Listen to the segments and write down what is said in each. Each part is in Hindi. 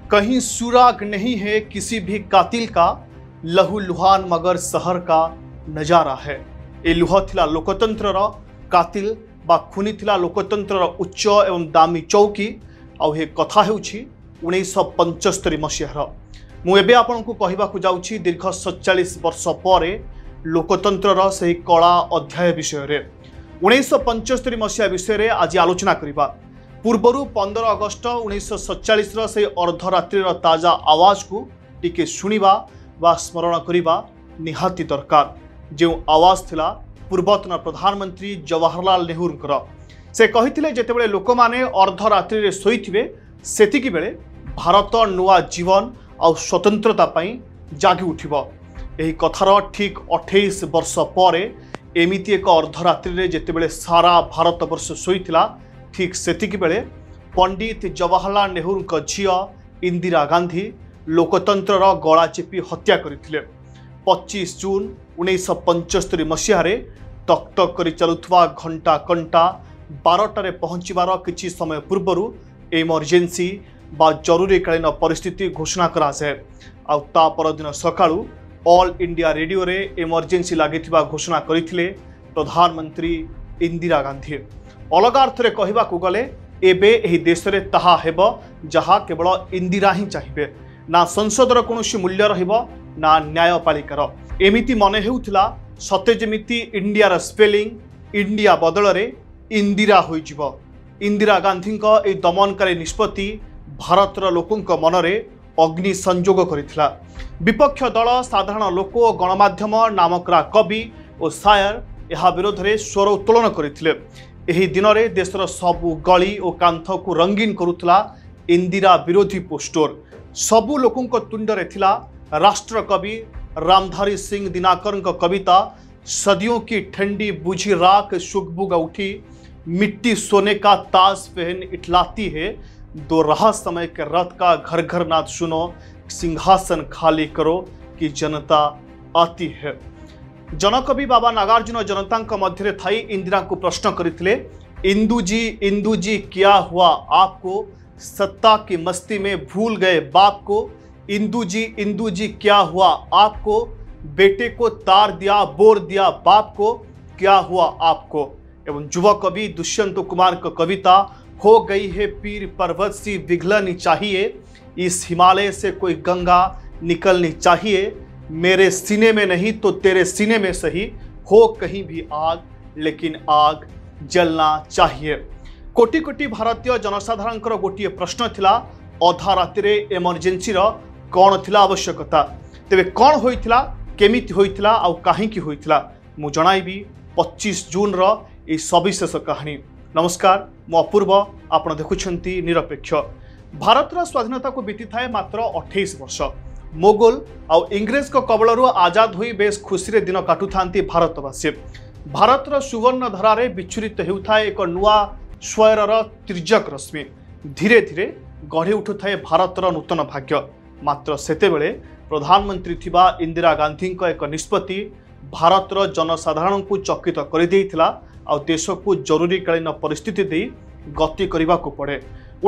कहीं सुराग नहीं है किसी भी कातिल का, लहू लुहान मगर शहर का नजारा है। ए लुह थिला लोकतंत्र कातिल बा खुनी थिला लोकतंत्र उच्च एवं दामी चौकी। आउ हे कथा हेउछि 1975 मसीहार। मु एबे आपनकु कहिबाकु जाउछि दीर्घ 47 वर्ष पर लोकतंत्र से कला अध्याय विषय रे 1975 मसीहा विषय आज आलोचना करिबा। पूर्वरु 15 अगस्त 1947 से अर्धरात्रिर ताजा आवाज को टिके सुनिबा बा स्मरण करिबा निहाती दरकार। जो आवाज थिला पूर्वतन प्रधानमंत्री जवाहरलाल नेहरूंकर। से कहिथिले जेतेबेले लोक माने अर्धरात्रि रे सोइथिबे सेतिकी बेले भारत नुआ जीवन आ स्वतंत्रता पई जागी उठिबो। एही कथार ठीक 28 वर्ष पर एमिति एक अर्धरात्रि रे जेतेबेले सारा भारत वर्ष सोइथिला ठीक सेतिकी बेले पंडित जवाहरलाल नेहरू झिया इंदिरा गांधी लोकतंत्र गला चेपी हत्या करथिले। 25 जून 1975 मसीह तकतक कर चलुवा घंटा कंटा 12टारे पहुँचबार किछि समय पूर्व एमरजेंसी बा जरूरीकालीन परिस्थिति घोषणा करा जाए। आ ता परदिन सकाळु ऑल इंडिया रेडियो रे एमरजेंसी लागिथिबा घोषणा करथिले प्रधानमंत्री इंदिरा गांधी। अलग अर्थरे कहबाकू गले एबे एही देश रे ताहा हेबो जहा केवल इंदिरा ही चाहिए। ना संसदर कौनसी मूल्य रहिबो ना न्यायपालिकार। एमिति मने हेउथिला सते जेमिति इंडियार स्पेलिंग इंडिया बदल रे इंदिरा होई जिवो। इंदिरा गांधी को ए दमनकारी निष्पत्ति भारतर लोकंक मनरे अग्नि संजोग करिथिला। विपक्ष दल साधारण लोक गणमाध्यम नामकरा कवि और शायर यह विरोध में स्वर उत्तोलन करथिले। एही दिन में देशर सबु गली और कांथ को रंगीन करुला इंदिरा विरोधी पोस्टर। सबु लोकों तुंडरे थिला राष्ट्रकवि रामधारी सिंह दिनाकर कविता सदियों की ठंडी बुझी राख सुगबुगा उठी, मिट्टी सोने का ताज पहन इटलाती है, दो रहा समय के रथ का घर घर नाद सुनो, सिंहासन खाली करो कि जनता आती है। जनकवि बाबा नागार्जुन जनता मध्य थाई इंदिरा को प्रश्न करथिले, इंदु जी क्या हुआ आपको, सत्ता की मस्ती में भूल गए बाप को। इंदु जी क्या हुआ आपको, बेटे को तार दिया बोर दिया बाप को, क्या हुआ आपको। एवं युवा कवि दुष्यंत कुमार का कविता हो गई है पीर पर्वत सी पिघलनी चाहिए, इस हिमालय से कोई गंगा निकलनी चाहिए, मेरे सीने में नहीं तो तेरे सीने में सही, हो कहीं भी आग लेकिन आग जलना चाहिए। कोटि कोटि भारतीय जनसाधारण गोटे प्रश्न थिला अधा राति एमरजेंसी कौन थिला आवश्यकता। तेबे कौन होइथिला, केमिति होइथिला आ काहीकि होइथिला मु जणाइबी 25 जून रो ए सविशेष कहानी। नमस्कार, मु अपूर्व, आपण देखुछंती निरपेक्ष। भारतर स्वाधीनता को बीती थाए मात्र 28 वर्ष। मोगल आ इंग्रेज को कबलरू आजाद हुई बेस खुशी दिन काटु थांती भारतवासी। भारतर सुवर्ण धारे विच्छुरित हेउथाए एक नुआ स्वैरर तिर्यक रश्मि। धीरे धीरे गढ़ी उठुथाए भारतर नूतन भाग्य। मात्र सेतेबेले प्रधानमंत्री थिबा इंदिरा गांधी एक निष्पत्ति भारतर जनसाधारण को चकित कर देइथिला आ देश को जरूरीकालीन परिस्थिति दे गति करने को पड़े।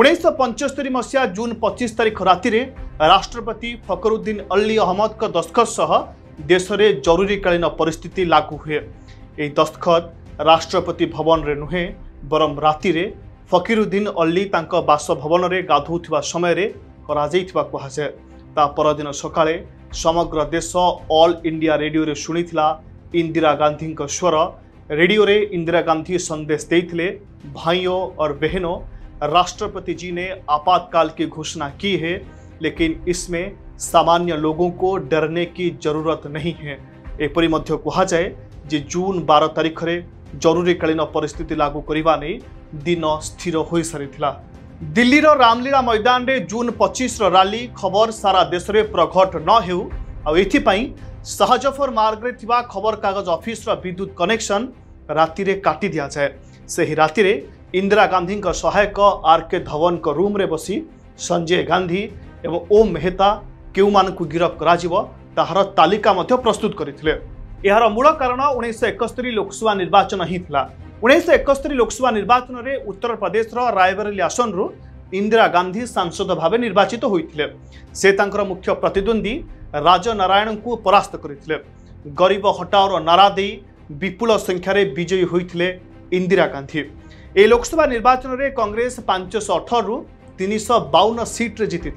1975 मसीहा जून 25 तारीख राति राष्ट्रपति फखरुद्दीन अली अहमद का दस्तखत सह देश में जरूरीकालीन परिस्थिति लागू हुए। यह दस्तखत राष्ट्रपति भवन रे नुहे बरम राति रे फकीरुद्दीन अली तांका बासभवन रे गाधौथिबा समय रे कराଯାଇथिबा कहाଯାଏ। ता परदिन सकाळे समग्र देश ऑल इंडिया रेडियो रे सुनिथिला इंदिरा गांधी का स्वर। रेडियो रे इंदिरा गांधी संदेश देथिले, भाइयों और बहनों, राष्ट्रपति जी ने आपातकाल की घोषणा की है, लेकिन इसमें सामान्य लोगों को डरने की जरूरत नहीं है। एपरी मध्य कहा जाए जे जून 12 तारीख रे जरूरीकालीन परिस्थिति लागू करने नहीं दिन स्थिर हो सारी। दिल्लीर रामलीला मैदान रे जून 25 रैली खबर सारा देश में प्रघट न हो। एथिपाई शाहजफर मार्ग रे थिबा खबर कागज ऑफिस रा विद्युत कनेक्शन राति रे काटी दिया जाए। सही राति रे इंदिरा गांधी का सहायक आर.के. धवन का रूम रे बसी संजय गांधी एवं ओम मेहता केउ मान को गिरफ्त करा ताहार तालिका मध्य प्रस्तुत करथिले। यार मूल कारण 1971 लोकसभा निर्वाचन ही थिला। 1971 लोकसभा निर्वाचन में उत्तर प्रदेश रायबरेली आसन रु इंदिरा गांधी सांसद भाव निर्वाचित होते। से तांकर मुख्य प्रतिद्वंदी राजनारायण को परास्त करते। गरीब हटाओर नारा दे विपुल संख्यार विजयी होते इंदिरा गांधी। ए लोकसभा निर्वाचन में कांग्रेस 518 रु 352 सीट्रे जीति।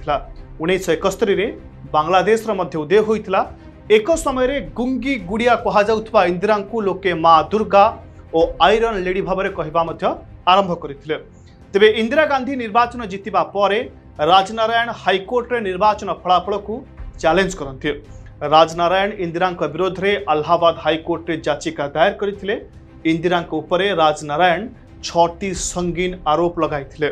1971 बांग्लादेश उदय होता। एक समय गुंगी गुड़िया कहुवा इंदिरा को लोके माँ दुर्गा और आयरन लेडी भाव कहवा आरंभ करते। तेबे इंदिरा गांधी निर्वाचन जीतिबा परे राजनारायण हाईकोर्ट रे निर्वाचन फलाफल को चैलेंज करते। राजनारायण इंदिरा विरोध में इलाहाबाद हाईकोर्ट रे याचिका दायर करते। इंदिरा उपरे राजनारायण 6टी संगीन आरोप लगाई।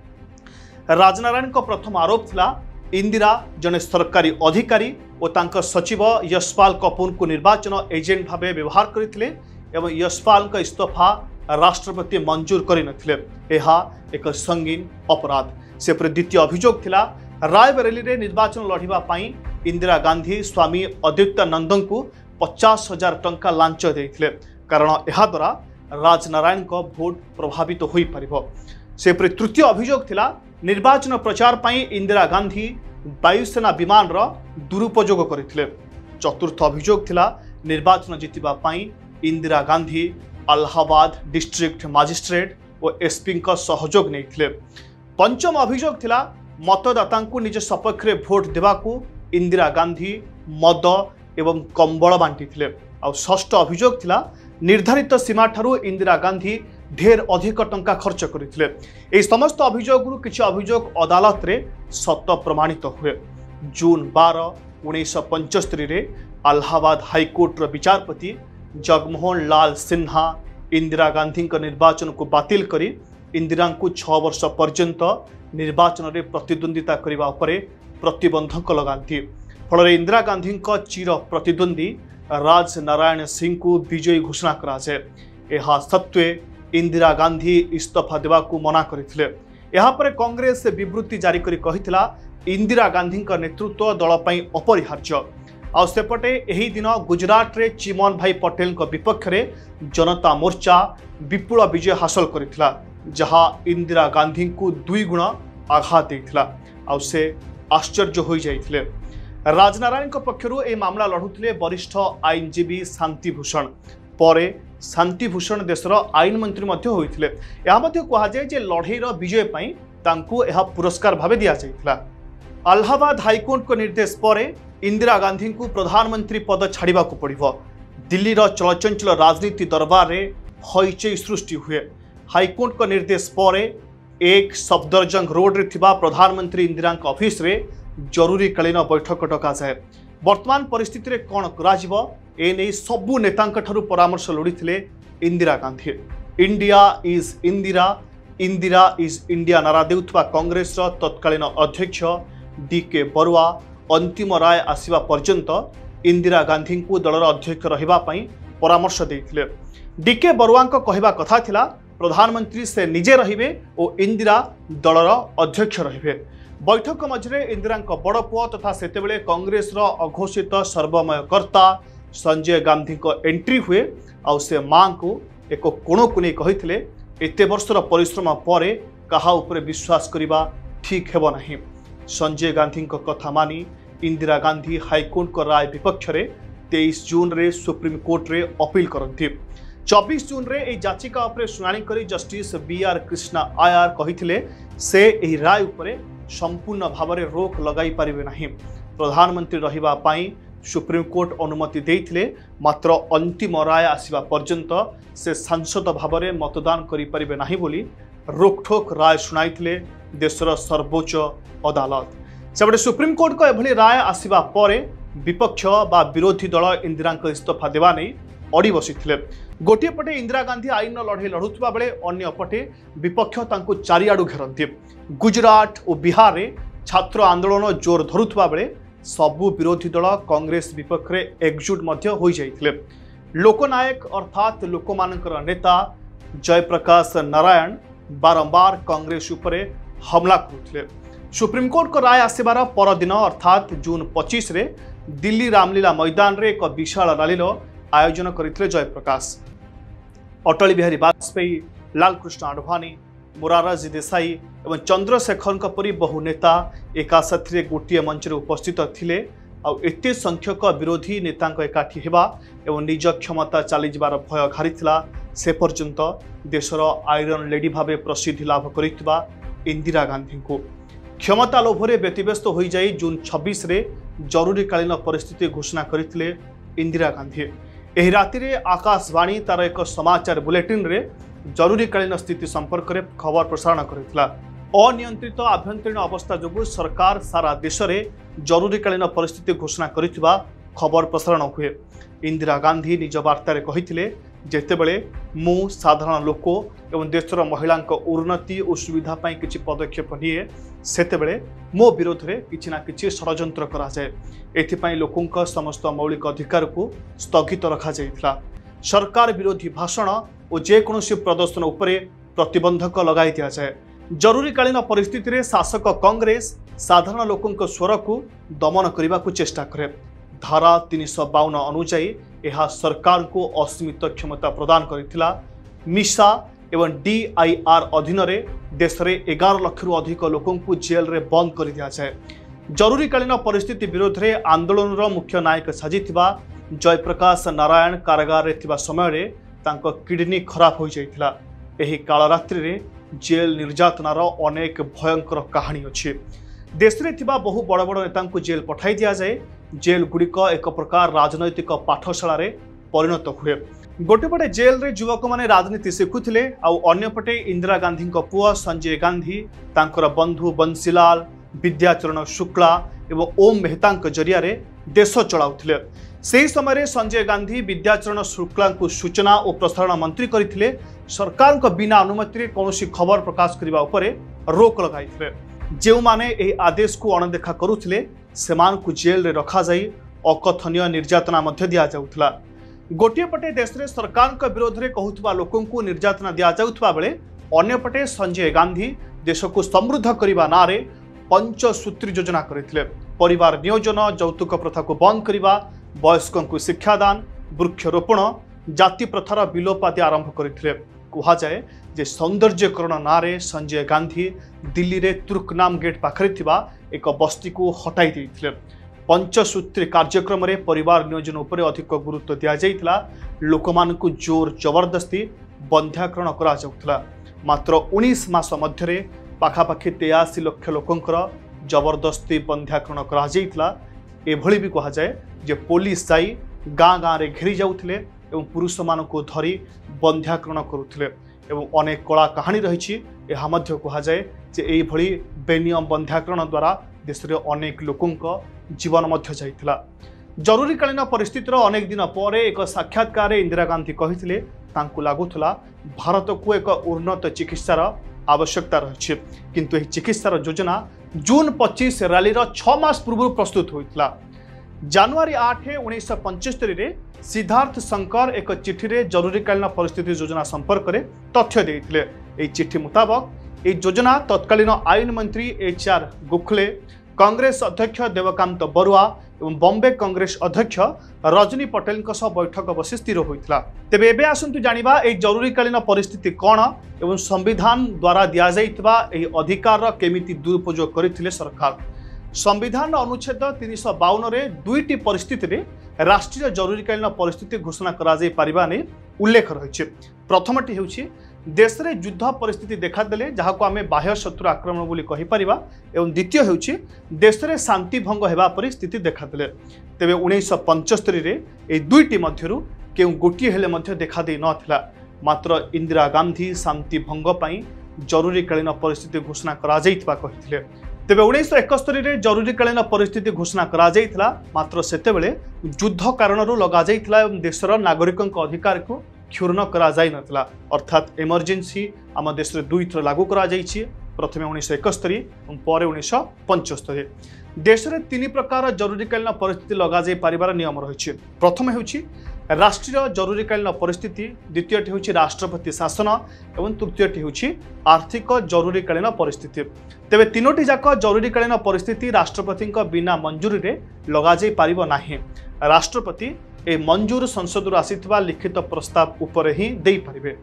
राजनारायण का प्रथम आरोप था इंदिरा जने सरकारी अधिकारी और तांका सचिव यशपाल कपूर को निर्वाचन एजेंट भाव व्यवहार करते एवं यशपाल का इस्तीफा राष्ट्रपति मंजूर करनथिले। एहा एक संगीन अपराध। से द्वितीय अभियोग थिला रायबरेली रे निर्वाचन लढ़िबा पई इंदिरा गांधी स्वामी अद्वैतानंद को 50,000 टंका लांच देइथिले, कारण एहा द्वारा राजनारायण को भोट प्रभावित होई परिबो। से तृतीय अभियोग थिला निर्वाचन प्रचार पई इंदिरा गांधी वायुसेना विमान रो दुरुपयोग करथिले। चतुर्थ अभियोग थिला निर्वाचन जीतिबा पई इंदिरा गांधी इलाहाबाद डिस्ट्रिक्ट मजिस्ट्रेट और एसपी का सहयोग नहीं। पंचम अभियोग थिला मतदाता को निज सपक्ष में भोट देवाकू इंदिरा गांधी मद एवं कंबल बांटी। आ षष्ठ अभियोग थिला निर्धारित सीमा ठारू इंदिरा गांधी ढेर अधिक टंका खर्च करथिले। एही समस्त अभियोग किछि अभियोग अदालत रे सत्य प्रमाणित हुए। जून 12, 1975 रे इलाहाबाद हाईकोर्ट विचारपति जगमोहन लाल सिन्हा इंदिरा गांधी निर्वाचन को बातिल करी इंदिरा को 6 वर्ष पर्यंत निर्वाचन में प्रतिद्वंदिता करने उपरे प्रतिबंधक लगाती। फल इंदिरा गांधी चिर प्रतिद्वंदी राजनारायण सिंह को विजयी घोषणा कराए। यह सत्वे इंदिरा गांधी इस्तीफा देवा को मना करथिले। यहाँ पर कांग्रेस विवृत्ति जारी करी कहिथिला इंदिरा गांधी नेतृत्व दल पई अपरिहार्य। आ सेपटे एही दिन गुजरात रे चिमन भाई पटेल विपक्ष में जनता मोर्चा विपुल विजय हासिल करथिला, जहां इंदिरा गांधी को 2 गुण आघात देथिला। आ से आश्चर्य हो जाइथिले। राजनारायण पक्षरु ए मामला लढुथिले वरिष्ठ आईनजीवी शांतिभूषण। परे शांतिभूषण देशर आईन मंत्री मध्य होइथिले। या मध्य कहा जाय जे लढेईर विजय पई तांकू एहा पुरस्कार भाबे दिया जाइथिला। इलाहाबाद हाईकोर्ट को निर्देश पर इंदिरा गांधी को प्रधानमंत्री पद छाड़ा पड़ो। दिल्ली चलचंचल राजनीति दरबार में हईचई सृष्टि हुए। हाईकोर्ट को निर्देश पर एक सफदरजंग रोड रे थिबा प्रधानमंत्री इंदिरा ऑफिस रे जरूरीकालीन बैठक डका जाए। वर्तमान परिस्थिति रे कौन कराजिबो एने सबु नेतांक ठारू परामर्श लोड़ीथिले Indira Gandhi. India is Indira, Indira is India नारा देउथबा कांग्रेस तत्कालीन अध्यक्ष डीके बरुआ अंतिम राय आसिबा पर्यंत इंदिरा गांधी को दलर अध्यक्ष रहिबा पई परामर्श देइथिले। डीके बरुआ कहवा कथा थिला प्रधानमंत्री से निजे रहिबे और इंदिरा दलर अध्यक्ष रहिबे। बैठक मझे इंदिरा बड़ पुओ तथा सेतेबेले कांग्रेस अघोषित सर्वमय कर्ता संजय गांधी एंट्री हुए। आ से मां को एक कोण को नहीं कहिथिले एते वर्षर परिश्रम पर कहा उपरे विश्वास करिबा ठीक हेबो नहीं। संजय गांधी कथा मानी इंदिरा गांधी हाईकोर्ट को राय विपक्ष में 23 जून रे सुप्रीम कोर्ट रे अपील करती। 24 जून रे ए याचिका उपरे सुनानी करी जस्टिस BR कृष्णा आयर कहिथिले से एही राय उपरे संपूर्ण भाव में रोक लगाई पारिबे नहीं। प्रधानमंत्री रहिबा पाई सुप्रीम कोर्ट अनुमति देइथिले, मात्र अंतिम राय आसिबा पर्यंत से सांसद भाव में मतदान करि पारिबे नहीं बोली रोकठोक राय सुनाइथिले देशर सर्वोच्च अदालत। सेपटे सुप्रीम कोर्ट को एभली राय आसिबा परे विपक्ष बा विरोधी दल इंदिरा इस्तीफा देवा नहीं अड़ी बसिथिले। गोटे पटे इंदिरा गांधी आईन लड़े लड़ुवा बेले अन्य पटे विपक्ष तांको चारिआडू घेरती। गुजरात और बिहार रे छात्र आंदोलन जोर धरुवा बेले सबु विरोधी दल कांग्रेस विपक्ष में एकजुट मध्य हो जाइथिले। लोकनायक अर्थात लोकमानकर नेता जयप्रकाश नारायण बारंबार कांग्रेस उपरे हमला करुथिले। सुप्रीम कोर्ट को राय आसबार परदिन अर्थात जून 25 रे दिल्ली रामलीला मैदान रे एक विशाल रैली आयोजन करथिले जयप्रकाश। अटल बिहारी वाजपेयी, लालकृष्ण आडवाणी, मोरारजी देसाई और चंद्रशेखर परी बहु नेता एका साथी गोटे मंच उपस्थित थिले एते संख्यक विरोधी नेता एकाठी हेबा एवं निज क्षमता चली जबार भय घारीथिला से पर्यंत देशर आयरन लेडी भावे प्रसिद्धि लाभ करिथिबा इंदिरा गांधी को क्षमता लोभरे व्यतिव्यस्त हो जाई जून 26 रे जरूरीकालीन परिस्थिति घोषणा करथिले इंदिरा गांधी। एही राति रे आकाशवाणी तार एक समाचार बुलेटिन रे जरूरीकालीन स्थिति संपर्क में खबर प्रसारण करथिला। अनियंत्रित आभ्यंतरीण अवस्था जोगु सरकार सारा देश में जरूरीकालीन परिस्थिति घोषणा करिथिबा खबर प्रसारण हुए। इंदिरा गांधी निज वार्तारे कहिथिले जेतेबेले मु साधारण लोक एवं देशर महिला उन्नति और सुविधा पाई किछि पदक्षेप निए सेतेबेले मो विरोध में किछि ना किछि षड्यंत्र करा जाए। एथिपाई लोकंक समस्त मौलिक अधिकार को स्थगित रखा जाइथिला। सरकार विरोधी भाषण और जेकोसी प्रदर्शन उपरे प्रतिबंधक लगाई दिया जाए। जरूरीकालीन परिस्थिति रे शासक कांग्रेस साधारण लोकंक स्वर को दमन करने को चेष्टा करे। धारा 352 अनुजाई यह सरकार को असीमित क्षमता प्रदान करथिला। मिसा एवं DIR अधीन रे देश रे 11 लाख रु अधिक लोकों को जेल रे बंद कर दिया जाए। जरूरीकालीन परिस्थिति विरोध रे आंदोलन रो मुख्य नायक साजिथिबा जयप्रकाश नारायण कारागार रे थिबा समय रे तांको किडनी खराब हो जाइथिला। एही काल रात्रि रे जेल निर्यातनार अनेक भयंकर कहानी अच्छी। देश में थिबा बहु बड़ बड़ नेता को जेल पठाई दिया जाए। जेल गुड़िक एक प्रकार राजनैतिक पाठशाला रे परिणत हुए। गोटे पटे जेल रे युवक माने राजनीति शिखुथिले आउ अन्य पटे इंदिरा गांधी पुआ संजय गांधी तांकर बंधु बंसीलाल विद्याचरण शुक्ला एवं ओम मेहता जरिया रे देश चलाउथिले। से समय संजय गांधी विद्याचरण शुक्ला को सूचना और प्रसारण मंत्री करथिले। सरकार को बिना अनुमति कौनसी खबर प्रकाश करने उपरे रोक लगाइथिले। जो माने एही आदेश को अणदेखा करुथिले सेमान को जेल रे रखा जाई अकथनीय निर्यातना मध्य दिया जाउथला। गोटे पटे देश रे सरकार के विरोध रे कहउथबा लोकन को निर्यातना दिया जाउथबा बेले अन्य पटे संजय गांधी देश को समृद्ध करिबा नारे पंचसूत्री योजना करथिले। परिवार नियोजन, यौतुक प्रथा को बंद करिबा, वयस्कों को शिक्षादान, वृक्षरोपण, जाति प्रथार विलोप आदि आरंभ करथिले। कहा जाए जे सौंदर्यकरण नारे संजय गांधी दिल्ली रे तुर्कनाम गेट पाखरे थिबा एक बस्ती को हटाई देथिले। पंचसूत्री कार्यक्रम रे परिवार नियोजन उपरे अधिक गुरुत्व दिया जाइथिला। लोकमान को जोर जबरदस्ती बंध्याकरण करा जाउथला। मात्र 19 मास मध्यरे पाखापाखि 83 लाख लोकंकर जबरदस्ती बंध्याकरण करा जाइथिला। एभली भी कहा जाए जे पुलिस जाई गाँ गाँ रे घेरी जाउथिले एवं पुरुष मान को धरी बंध्याकरण करुथिले एवं अनेक कला कहानी रही। यह मध्य कहा जाए जे एही भली बेनियम बंध्याकरण द्वारा देश रे अनेक लोकंक जीवन मध्य जाइथिला। जरूरीकालीन परिस्थितिर अनेक दिन पर एक साक्षात्कार इंदिरा गांधी कहिथिले तांकु लागुथला भारत को एक उन्नत चिकित्सार आवश्यकता रही। किंतु एही चिकित्सार योजना जून 25 रैली 6 मास पूर्व प्रस्तुत होइथिला। जनवरी 8 1975 रे सिद्धार्थ शंकर एक चिठी रे जरूरीकालीन परिस्थिति योजना संपर्क में तथ्य देइथिले। एही चिठी मुताबक एही योजना तत्कालीन आईन मंत्री HR गोखले, कांग्रेस अध्यक्ष देवकांत बरुआ एवं बॉम्बे कांग्रेस अध्यक्ष रजनी पटेल बैठक बसी स्थिर होइथिला। तेबे एबे आसंतु जानिबा एही जरूरीकालीन परिस्थिति कौन एवं संविधान द्वारा दिया जाइतबा एही अधिकार केमिति दुरुपयोग करथिले सरकार। संविधान अनुच्छेद 352 रे दुईटी परिस्थिति रे राष्ट्रीय जरूरीकालीन परिस्थिति घोषणा करा जाय परिबा ने उल्लेख रही। प्रथमटी हेउछि देश रे युद्ध परिस्थिति देखादेले जहाको आमे बाह्य शत्रु आक्रमण बोली कहि परिबा एवं द्वितीय हेउछि देश रे शांति भंग हेबा परि स्थिति देखादेले। तेबे 1975 रे ए दुईटी मध्यरु केउ गोटिए हेले मध्य देखा दे नथिला। मात्र इंदिरा गांधी शांति भंग पई जरूरीकालीन परिस्थिति घोषणा करा जाइतबा कहिथिले। तेबे 1971 रे जरूरीकालीन परिस्थिति घोषणा करा जाइतला। मात्र सेतेबेले युद्ध कारणरू लगा जाइतला एवं देशर नागरिकंक अधिकार को क्षुर्ण करा जाय नथिला। अर्थात इमरजेंसी आम देश रे दुई थर लागू करा जाइछि। प्रथमे 1971 और पर 1975। देश रे 3 प्रकार जरूरीकालीन परिस्थिति लगा जाय परिवार नियम रही। प्रथम हेउछि राष्ट्रीय जरूरीकालीन परिस्थिति, द्वितीयटी हेउछि राष्ट्रपति शासन एवं तृतीयटी हेउछि आर्थिक जरूरीकालीन परिस्थिति। तेबे तीनोटी जाक जरूरीकालीन परिस्थिति राष्ट्रपति बिना मंजूरी रे लगा जाय पारिबो नाही। राष्ट्रपति ए मंजूर संसद आसीथिबा लिखित प्रस्ताव उपरे ही देई परिबे।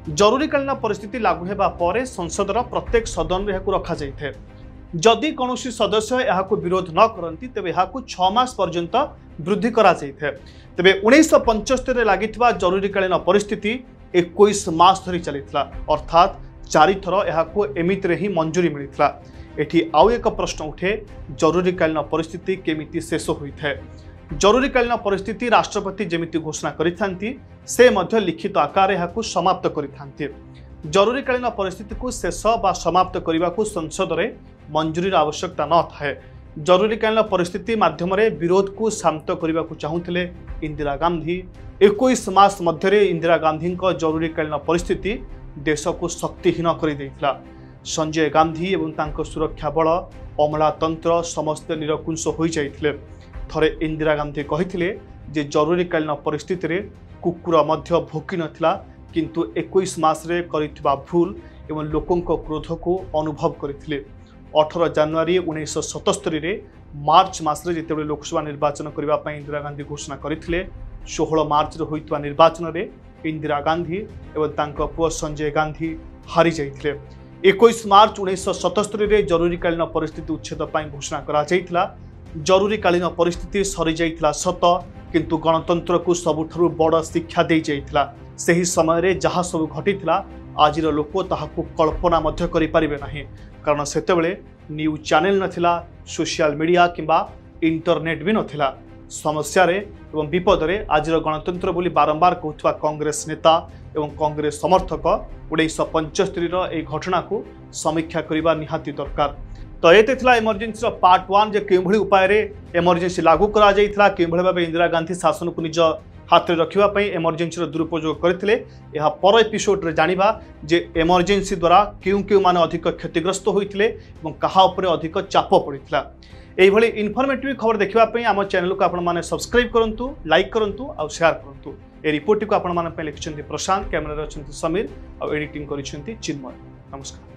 जरूरीकालीन परिस्थिति लागू हेबा परे संसदर प्रत्येक सदन रे एहाकु रखा जाइथे। जदि कौनसी सदस्य एहाकु विरोध न करती तेबे एहाकु 6 मास पर्यंत वृद्धि करा जाइथे। तेबे 1975 रे लागिथिबा जरूरीकालीन परिस्थिति 21 मास धरी चलिथिला, अर्थात 4 थर एहाकु एमिति रे ही मंजूरी मिलिथिला। एठी आउ एक प्रश्न उठे, जरूरीकालीन परिस्थिति केमिति शेष होइथे। जरूरीकालीन परिस्थिति राष्ट्रपति जेमिति घोषणा करिथांती से मध्य लिखित आकार एहाकु समाप्त करिथांती। जरूरीकालीन परिस्थिति को शेष बा समाप्त करने को संसद में मंजूरी आवश्यकता न थाए। जरूरीकालीन परिस्थिति माध्यम विरोध को शांत करने को चाहूले इंदिरा गांधी। 21 मास मध्य इंदिरा गांधी जरूरीकालीन परिस्थिति देश को शक्तिहीन कर देइथिला। संजय गांधी एवं तांको सुरक्षा बल अमलातंत्र समस्त निरकुंश हो जाइथिले। थरे इंदिरा गांधी कहिथिले जे जरूरीकालीन परिस्थिति रे कुकुर मध्य भोकी नथिला, किंतु 21 मास रे करिथिबा भूल एवं लोकों क्रोध को अनुभव करथिले। 18 जनवरी 1977 रे मार्च मास रे जेतेबे लोकसभा निर्वाचन करबा पई इंदिरा गांधी घोषणा करथिले, 16 मार्च रे होइतबा निर्वाचन रे इंदिरा गांधी एवं तांको पुओ संजय गांधी हारि जाइथिले। 21 मार्च 1977 रे जरूरीकालीन परिस्थिति उच्छेद पई घोषणा करा जाइथिला। जरूरीकालीन परिस्थिति सरी जाइथिला सत, किंतु गणतंत्र को सबुठारु बड़ शिक्षा दे जाइथिला। सही समय रे जहाँ सब घटिथिला आज लोक ताहाकु कल्पना मध्य करि परिबे नाही, कारण सेतेबेले न्यूज चैनल नथिला, सोशल मीडिया किंबा इंटरनेट भी नथिला। समस्या रे एवं विपद रे आज गणतंत्र बोली बारंबार कहउथवा कांग्रेस नेता एवं कांग्रेस समर्थक 1975 रो ए घटना को समीक्षा करिबा निहाती दरकार। तो ये थिला इमरजेंसी पार्ट 1 जे केभଳି उपाय रे इमरजेंसी लागू करा जाइथिला, केभଳି भाबे इंदिरा गांधी शासन को निज हाथ में रखा इमरजेंसी दुरुपयोग करते। यह पर एपिसोड रे जानिबा जे इमरजेंसी द्वारा क्यों क्यों माने अधिक क्षतिग्रस्त होइथिले एवं कहा उपरे अधिक चाप पड़िथिला। एही भली इनफॉर्मेटिव खबर देखिबा पई आम चैनल को आपण माने सब्सक्राइब करंतु, लाइक करंतु और शेयर करंतु। ए रिपोर्ट को आपण माने पे लिखिसंती प्रशांत, कैमरा रे अछंती समीर और एडिटिंग करिसंती चिन्मय। नमस्कार।